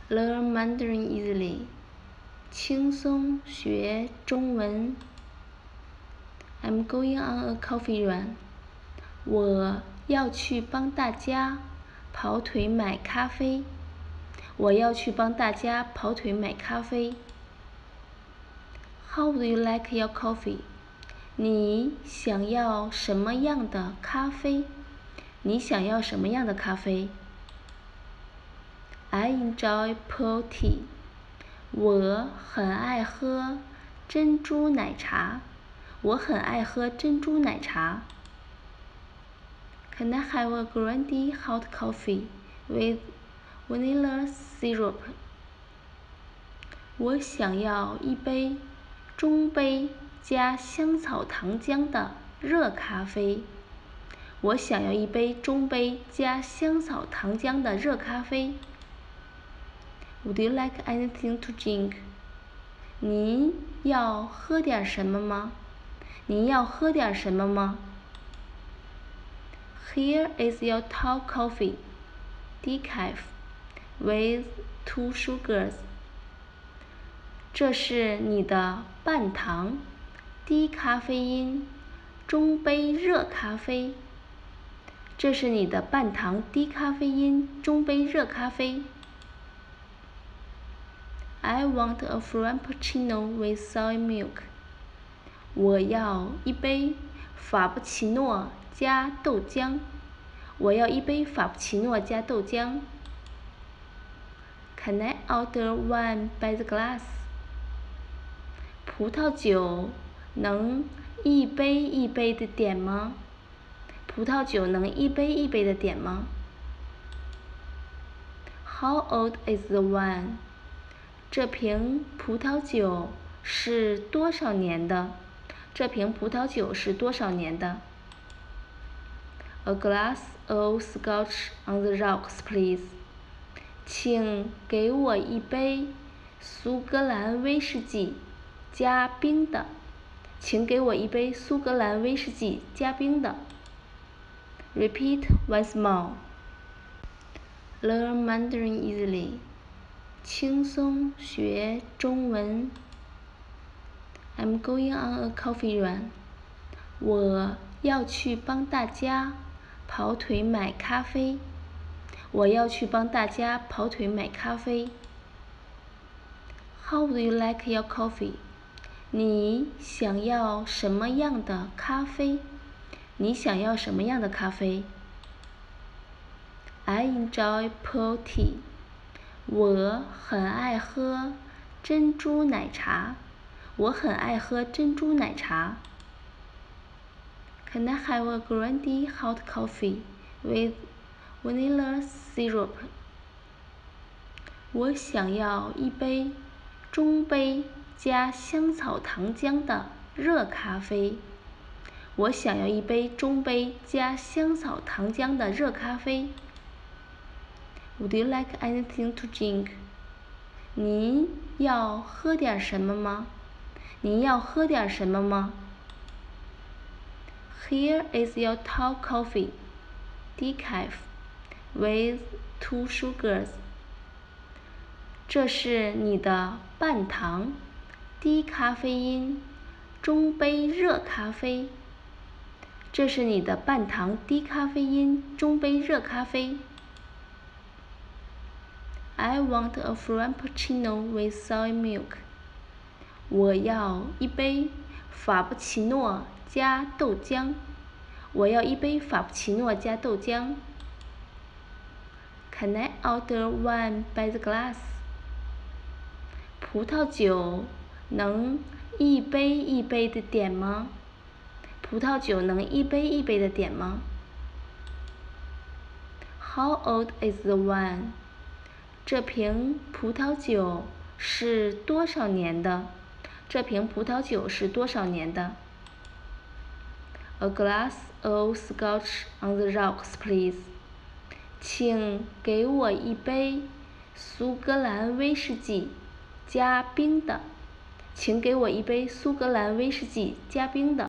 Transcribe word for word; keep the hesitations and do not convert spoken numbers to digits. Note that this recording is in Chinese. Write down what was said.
Learn Mandarin easily， 轻松学中文。I'm going on a coffee run， 我要去帮大家跑腿买咖啡。我要去帮大家跑腿买咖啡。How would you like your coffee？ 你想要什么样的咖啡？你想要什么样的咖啡？ I enjoy pearl tea， 我很爱喝珍珠奶茶。我很爱喝珍珠奶茶。Can I have a grande hot coffee with vanilla syrup？ 我想要一杯中杯加香草糖浆的热咖啡。我想要一杯中杯加香草糖浆的热咖啡。Would you like anything to drink？ 您要喝点什么吗？您要喝点什么吗？ Here is your tall coffee, decaf, with two sugars。 这是你的半糖低咖啡因中杯热咖啡。这是你的半糖低咖啡因中杯热咖啡。I want a frappuccino with soy milk。 我要一杯法布奇诺加豆浆。我要一杯法布奇诺加豆浆。Can I order wine by the glass？ 葡萄酒能一杯一杯的点吗？葡萄酒能一杯一杯的点吗？ How old is the wine？ 这瓶葡萄酒是多少年的？这瓶葡萄酒是多少年的？ A glass of scotch on the rocks, please。 请给我一杯苏格兰威士忌加冰的。请给我一杯苏格兰威士忌加冰的。Repeat once more. Learn Mandarin easily， 轻松学中文。I'm going on a coffee run， 我要去帮大家跑腿买咖啡。我要去帮大家跑腿买咖啡。How would you like your coffee？ 你想要什么样的咖啡？你想要什么样的咖啡？ I enjoy pearl tea。 我很爱喝珍珠奶茶。我很爱喝珍珠奶茶。Can I have a grande hot coffee with vanilla syrup？ 我想要一杯中杯加香草糖浆的热咖啡。我想要一杯中杯加香草糖浆的热咖啡。Would you like anything to drink？ 您要喝点什么吗？您要喝点什么吗？ Here is your tall coffee, decaf, with two sugars。 这是你的半糖低咖啡因中杯热咖啡。这是你的半糖低咖啡因中杯热咖啡。I want a frappuccino with soy milk。 我要一杯法布奇诺加豆浆。我要一杯法布奇诺加豆浆。Can I order wine by the glass？ 葡萄酒能一杯一杯的点吗？葡萄酒能一杯一杯的点吗？ How old is the wine？ 这瓶葡萄酒是多少年的？这瓶葡萄酒是多少年的？ A glass of scotch on the rocks, please。 请给我一杯苏格兰威士忌加冰的。请给我一杯苏格兰威士忌加冰的。